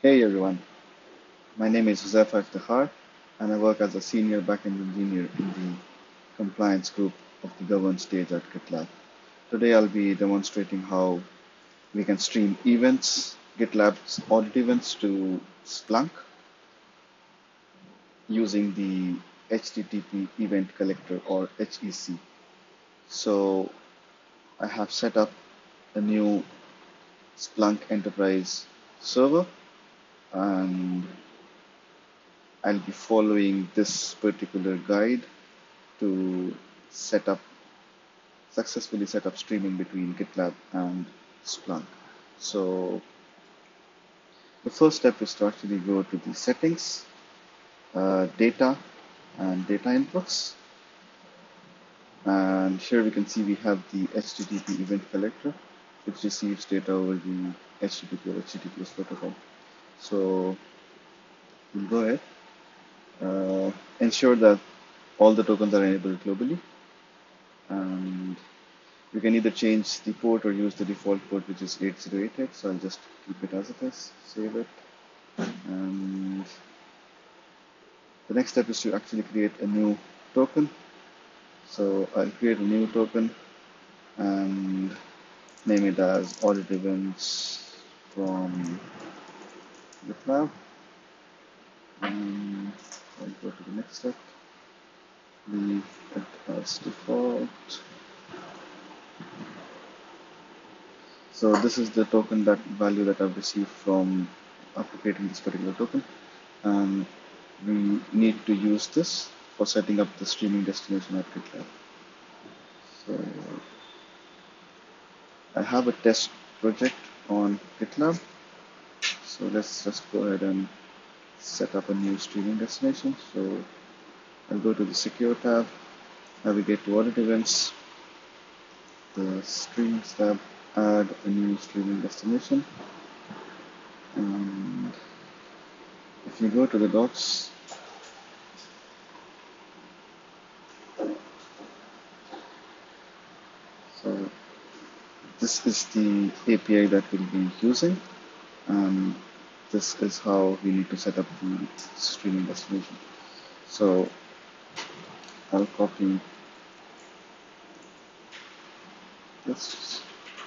Hey everyone, my name is Huzaifa Iftihar and I work as a senior backend engineer in the compliance group of the governance stage at GitLab. Today I'll be demonstrating how we can stream events, GitLab's audit events to Splunk using the HTTP Event Collector or HEC. So I have set up a new Splunk Enterprise server and I'll be following this particular guide to set up successfully set up streaming between GitLab and Splunk. So the first step is to actually go to the settings, data and data inputs. And here we can see we have the HTTP event collector, which receives data over the HTTP or HTTPS protocol. So we'll go ahead, ensure that all the tokens are enabled globally, and you can either change the port or use the default port, which is 8088. So I'll just keep it as it is, save it. And the next step is to actually create a new token. So I'll create a new token and name it as audit events from GitLab. And I'll go to the next step, leave it as default. So this is the token that value that I've received from after creating this particular token. And we need to use this for setting up the streaming destination at GitLab. So I have a test project on GitLab. So let's just go ahead and set up a new streaming destination. So I'll go to the Secure tab, navigate to Audit Events, the Streams tab, add a new streaming destination. And if you go to the docs, so this is the API that we'll be using, and this is how we need to set up the streaming destination. So I'll copy this.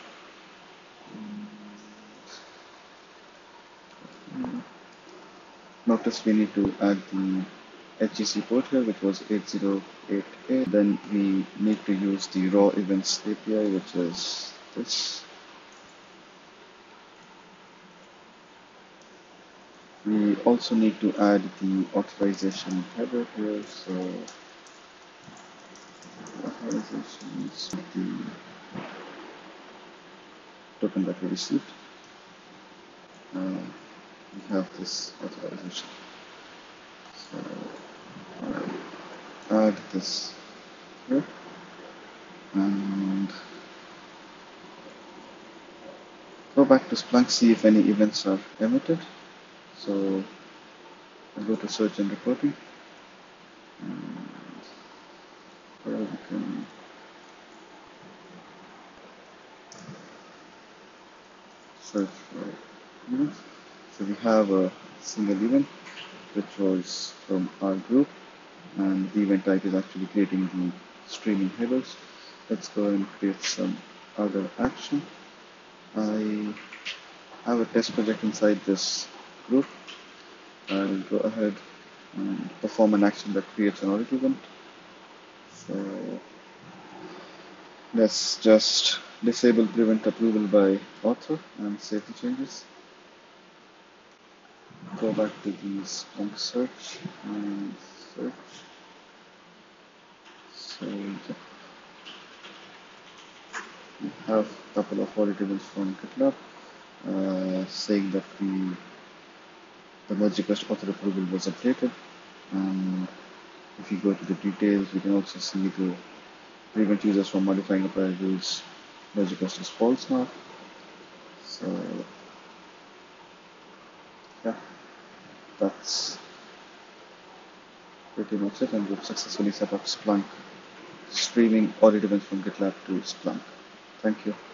Notice we need to add the HEC port here, which was 8088. Then we need to use the raw events API, which is this. We also need to add the authorization header here. So authorizations, the token that we received. We have this authorization. So I'll add this here and go back to Splunk, see if any events are emitted. So I'll go to search and reporting, and here we can search for events. So we have a single event which was from our group, and the event type is actually creating the streaming headers. Let's go and create some other action. I have a test project inside this group. I'll go ahead and perform an action that creates an audit event. So let's just disable prevent approval by author and save the changes. Go back to the Splunk search and search. So we have a couple of audit events from GitLab saying that the merge request author approval was updated. And if you go to the details, we can also see the prevent users from modifying the prior rules. Merge request is false now. So yeah, that's pretty much it, and we've successfully set up Splunk streaming audit events from GitLab to Splunk. Thank you.